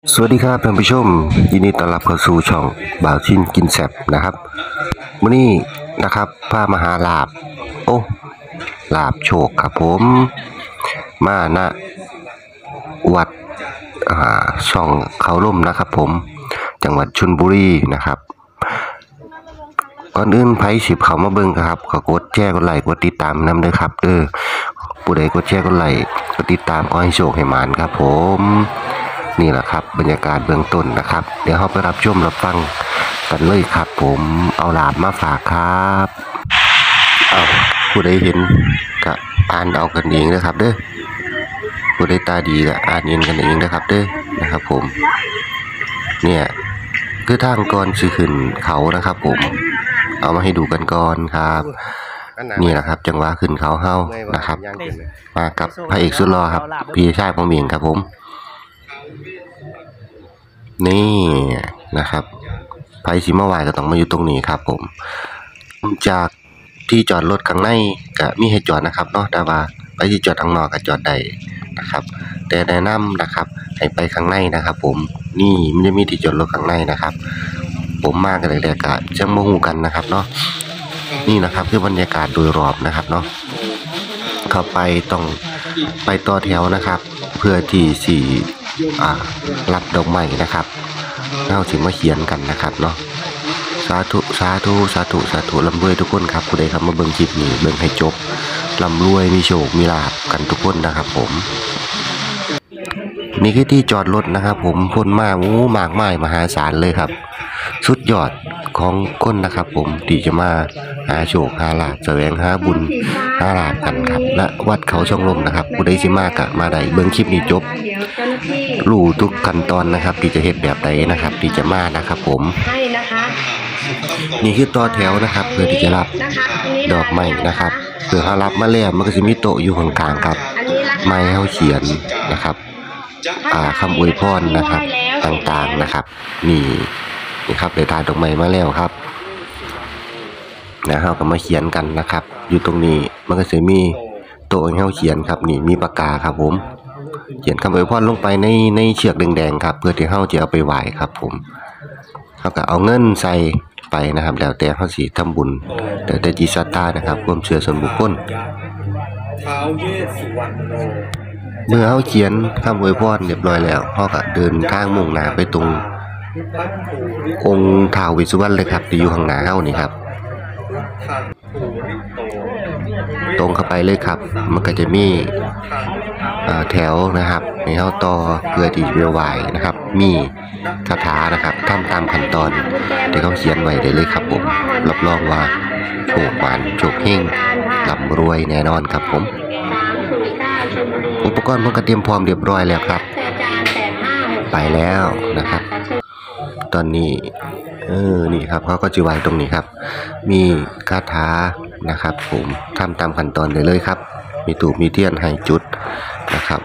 สวัสดีครับท่านผู้ชมยินดีต้อนรับเข้าสู่ช่องบ่าวชินกินแซ่บนะครับวันนี้นะครับพามาหาลาบลาบโชคครับผมมาณวัดช่องเขาล่มนะครับผมจังหวัดชลบุรีนะครับก่อนอื่นไผสิบเขามาเบิ่งครับขอกดแชร์กดไลค์กดติดตามนำเด้อครับผู้ใดกดแชร์กดไลค์กดติดตามขอให้โชคให้หมานครับผมนี่แหละครับบรรยากาศเบื้องต้นนะครับเดี๋ยวเราไปรับชมรับฟังกันเลยครับผมเอาลาบมาฝากครับเอาผู้ใดเห็นก็อ่านเอากันเองนะครับเด้อผู้ใดตาดีก็อ่านเองกันเองนะครับเด้อนะครับผมเนี่ยคือทางก่อนสิขึ้นเขานะครับผมเอามาให้ดูกันก่อนครับนี่แหละครับจังหวะขึ้นเขาเฮานะครับมากับพระเอกสุดหล่อครับพี่ชายผมเองครับผมนี่นะครับไผสิมาไหว้ก็ต้องมาอยู่ตรงนี้ครับผมจากที่จอดรถข้างในก็มีให้จอดนะครับเนาะแต่ว่าไปที่จอดข้างนอกก็จอดได้นะครับแต่แนะนำนะครับให้ไปข้างในนะครับผมนี่มันจะมีที่จอดรถข้างในนะครับผมมากันเลยแต่ก็จังบ่ฮู้กันนะครับเนาะนี่นะครับคือบรรยากาศโดยรอบนะครับเนาะเข้าไปต้องไปต่อแถวนะครับเพื่อที่สิรับดอกไม้นะครับเราสิมาเขียนกันนะครับเนาะสาธุสาธุสาธุสาธุร่ำรวยทุกคนครับผู้ใดครับมาเบิ่งคลิปนี้เบิ่งให้จบร่ำรวยมีโชคมีลาภกันทุกคนนะครับผมนี่คือที่จอดรถนะครับผมคนมากมากมายมหาศาลเลยครับสุดยอดของคนนะครับผมที่จะมาหาโชคหาลาภแสวงหาบุญหาลาภกันครับณวัดเขาช่องลมนะครับผู้ใดสิมากะมาได้เบิ่งคลิปนี้จบรู้ทุกขั้นตอนนะครับที่จะเฮ็ดแบบใดนะครับที่จะมานะครับผมนี่คือต่อแถวนะครับเพื่อที่จะรับดอกไม้นะครับเพื่อเขารับมาแล้วมันก็จะมีโต๊ะอยู่ข้างกลางครับไม้เขาเขียนนะครับคำอวยพรนะครับต่างๆนะครับนี่ครับได้ทานดอกไม้มาแล้วครับแล้วเราก็มาเขียนกันนะครับอยู่ตรงนี้มันก็จะมีโต๊ะให้เราเขียนครับนี่มีปากกาครับผมเขียนคำอวยพรลงไปในเชือกแดงๆครับเพื่อที่เราจะเอาไปไหว้ครับผมเขาก็เอาเงินใส่ไปนะครับแล้วแต่เขาสิทำบุญแต่จิตศรัทธานะครับความเชื่อส่วนบุคคลเมื่อเขาเขียนคำอวยพรเรียบร้อยแล้วเขาก็เดินทางมุ่งหน้าไปตรงองค์ท้าวเวสสุวรรณเลยครับที่อยู่ข้างหน้าเขานี่ครับตรงเข้าไปเลยครับมันก็จะมีแถวนะครับให้เขาต่อเพื่อที่จะไหว้นะครับมีคาถานะครับทำตามขั้นตอนที่เขาเขียนไว้ได้เลยครับผมรับรองว่าโชคหวานโชคเฮงร่ำรวยแน่นอนครับผมอุปกรณ์มันก็เตรียมพร้อมเรียบร้อยแล้วครับไปแล้วนะครับตอนนี้นี่ครับเขาก็จะไว้ตรงนี้ครับมีคาถานะครับผมทำตามขั้นตอนได้เลยครับมีตูปมีเทียนให้จุดนะครับ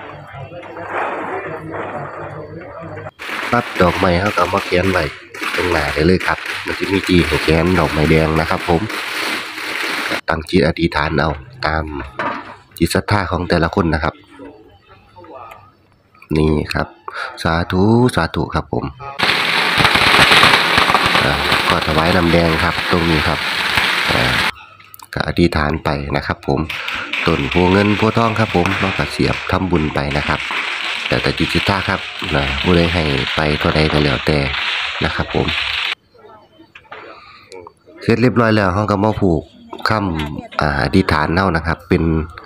ปั๊บดอกไม้เขาก็เอามาแขวนไว้ตรงหน้าได้เลยครับมันจะมีจีให้แขวนดอกไม้แดงนะครับผมตั้งจิตอธิษฐานเอาตามจิตศรัทธาของแต่ละคนนะครับนี่ครับสาธุสาธุครับผมก็ถวายน้ำแดงครับตรงนี้ครับก็อธิษฐานไปนะครับผมต้นโพเงินโพทองครับผมเราก็เสียบทำบุญไปนะครับแต่จิตศรัทธาครับนะผู้ใดให้ไปเท่าใดก็แล้วแต่นะครับผมเสร็จเรียบร้อยแล้วเราก็มาผูกคำอธิษฐานเน่านะครับเป็น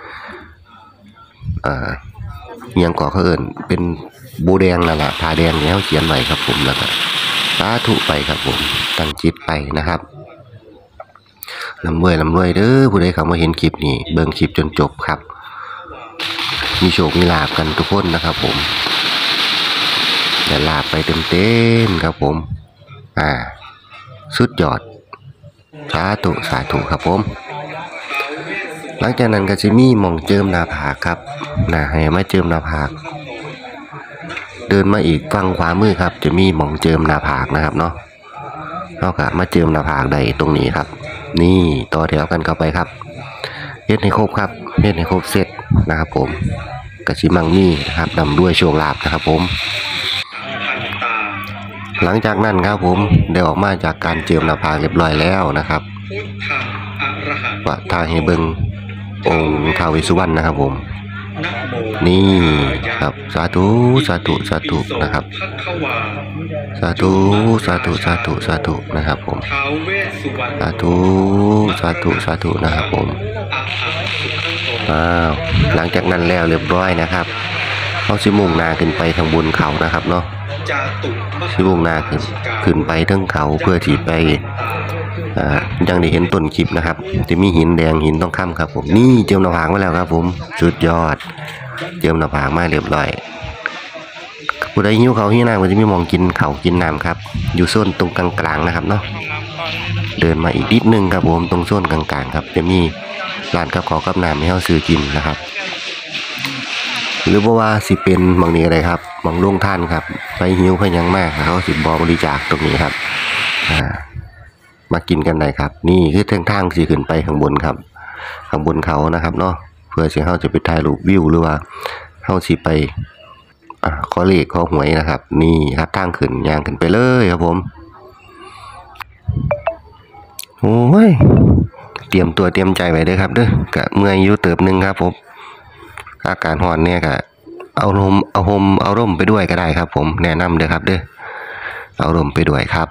เงียงก่อเขาเอิ้นเป็นโบแดงนั่นแหละผ้าแดงแล้วเขียนไว้ครับผมแล้วก็สาธุไปครับผมตั้งจิตไปนะครับลำรวยเด้อผู้ใดเข้ามาเห็นคลิปนี้เบิ่งคลิปจนจบครับมีโชคมีลาภกันทุกคนนะครับผมแต่ลาภไปเต็มๆครับผมสุดยอดสาธุสาธุครับผมหลังจากนั้นก็จะมีหม่องเจิมหน้าผากครับให้มาเจิมหน้าผากเดินมาอีกฝั่งขวามือครับจะมีหม่องเจิมหน้าผากนะครับเนาะเราก็มาเจิมหน้าผากได้ตรงนี้ครับนี่ต่อแถวกันเข้าไปครับเฮ็ดให้ครบครับเฮ็ดให้ครบเสร็จนะครับผมกะสิมังมีนะครับนำด้วยโชคลาภนะครับผมหลังจากนั้นครับผมได้ออกมาจากการเจิมหน้าผากเรียบร้อยแล้วนะครับว่าทางให้เบิ่งองค์ท้าวเวสสุวรรณนะครับผมนี่ครับสาธุสาธุสาธุนะครับสาธุสาธุสาธุสาธุนะครับผมสาธุสาธุสาธุนะครับผมหลังจากนั้นแล้วเรียบร้อยนะครับเขาสิมุ่งหน้าขึ้นไปทางบนเขานะครับเนาะสิมุ่งหน้าขึ้นไปทั้งเขาเพื่อที่ไปยังได้เห็นต้นคลิปนะครับจะมีหินแดงหินทองคำครับผมนี่เจิมหน้าผากมาแล้วครับผมสุดยอดเจิมหน้าผากมาเรียบร้อยผู้ใดหิวเขาหิวน้ำก็จะมีมองกินเขากินน้ำครับอยู่โซนตรงกลางๆนะครับเนาะเดินมาอีกนิดนึงครับผมตรงโซนกลางๆครับจะมีร้านกับขอกับน้ำให้เขาซื้อกินนะครับหรือว่าสิเป็นบางนี้อะไรครับบางโรงท่านครับไปหิวไปยังมากเขาสิบริจาคตรงนี้ครับมากินกันได้ครับนี่คือทางสิขึ้นไปข้างบนครับข้างบนเขานะครับเนาะเพื่อที่เขาจะไปถ่ายรูปวิวหรือว่าเขาสิไปขอเลขขอหวยนะครับนี่ครับทางขึ้นย่างขึ้นไปเลยครับผมโอ้ยเตรียมตัวเตรียมใจไว้ด้วยครับเด้อกะเมื่อยอยู่เติบนึงครับผมอากาศร้อนเนี่ยกะเอาร่มไปด้วยก็ได้ครับผมแนะนำเด้อครับเด้อเอาร่มไปด้วยครับ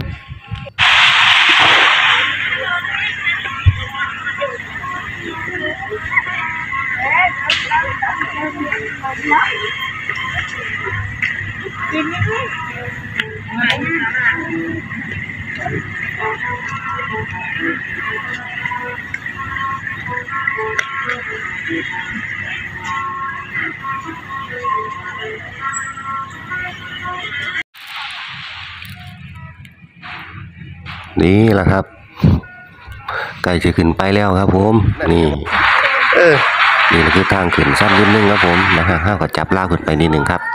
นี่แหละครับไก่จะขึ้นไปแล้วครับผมนี่นี่คือทางขึ้นสั้นนิดนึงครับผมนะฮะห้าวก็จับลากขึ้นไปนิดนึงครับ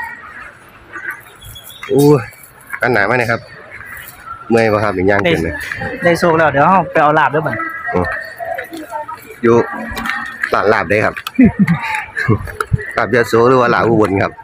อู้อันหนาไหมนะครับเมื่อยป่ะครับอย่างย่างขึ้นเลยได้โซกแล้วเดี๋ยวไปเอาลาบด้วยมันอยู่ลาบได้ครับลาบยะโสหรือว่าลาบอุบลครับ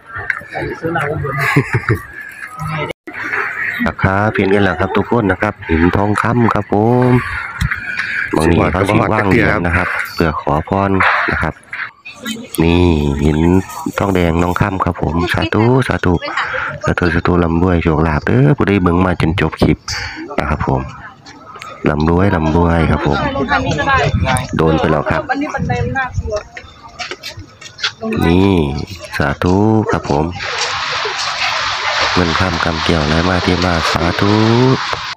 ราคาเพียงกันแล้วครับทุกคนนะครับหินทองคำครับผมบางทีเขาสิว่างเหรียญนะครับเพื่อขอพรนะครับนี่หินทองแดงทองคำครับผมสาธุสาธุสาธุสาธุลำรวยโชคลาภเด้อผู้ใดเบิ่งมาจนจบคลิปนะครับผมลำรวยครับผมโดนไปแล้วครับนี่สาธุครับผมเงินคำกำเกี่ยวอะไรมาที่มาสาธุ